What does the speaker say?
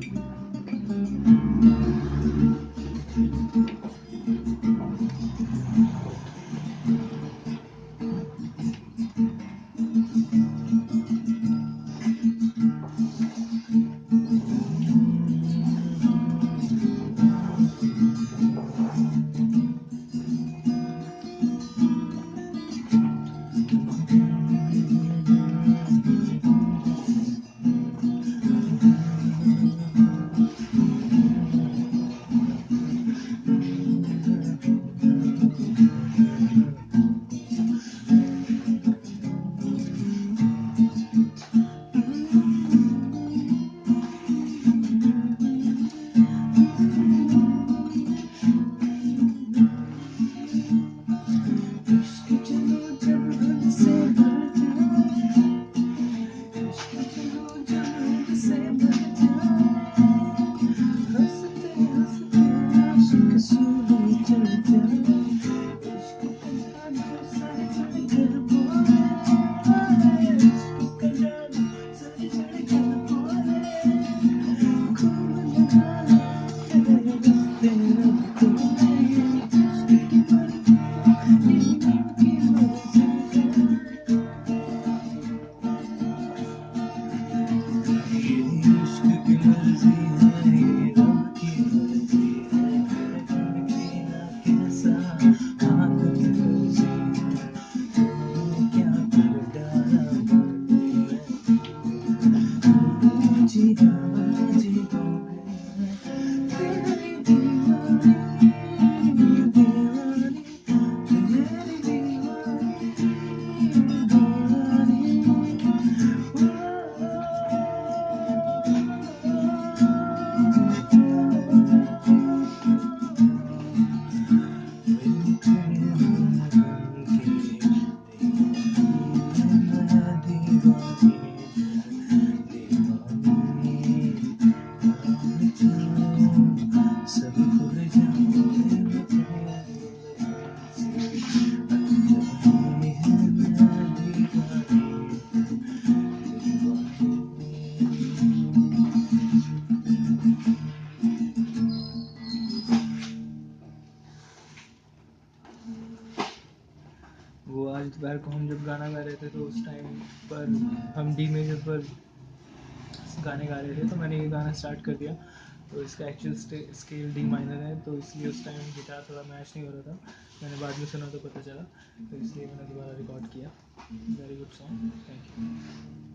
वो आज दोपहर को हम जब गाना गा रहे थे तो उस टाइम पर हम डी मेजर पर गाने गा रहे थे, तो मैंने ये गाना स्टार्ट कर दिया। तो इसका एक्चुअल स्केल डी माइनर है, तो इसलिए उस टाइम गिटार थोड़ा मैच नहीं हो रहा था। मैंने बाद में सुना तो पता चला, तो इसलिए मैंने दोबारा रिकॉर्ड किया। Very good song, thank you.